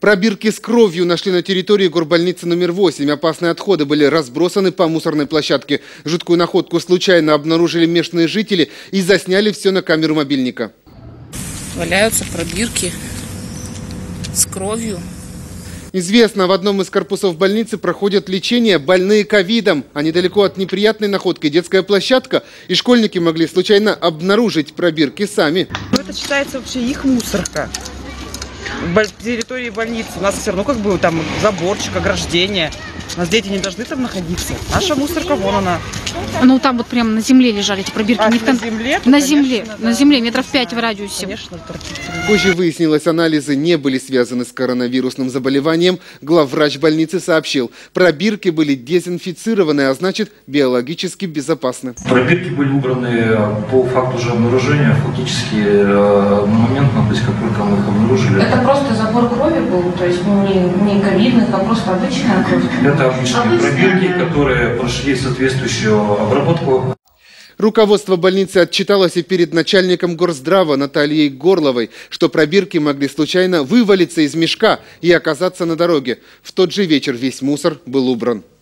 Пробирки с кровью нашли на территории горбольницы номер 8. Опасные отходы были разбросаны по мусорной площадке. Жуткую находку случайно обнаружили местные жители и засняли все на камеру мобильника. Валяются пробирки с кровью. Известно, в одном из корпусов больницы проходят лечение больные ковидом. А недалеко от неприятной находки детская площадка, и школьники могли случайно обнаружить пробирки сами. Это считается вообще их мусорка. В территории больницы у нас все равно как бы там заборчик, ограждение. У нас дети не должны там находиться. Наша мусорка, вон она. Ну там вот прямо на земле лежали эти пробирки. На земле? На земле, да. На земле, метров 5 в радиусе. Конечно, позже выяснилось, анализы не были связаны с коронавирусным заболеванием. Главврач больницы сообщил, пробирки были дезинфицированы, а значит биологически безопасны. Пробирки были убраны по факту же обнаружения, фактически моментно, то есть как только мы их обнаружили. Это просто забор крови был, то есть не ковидных, а просто обычная кровь? Это обычные пробирки, которые прошли соответствующую обработку. Руководство больницы отчиталось и перед начальником Горздрава Натальей Горловой, что пробирки могли случайно вывалиться из мешка и оказаться на дороге. В тот же вечер весь мусор был убран.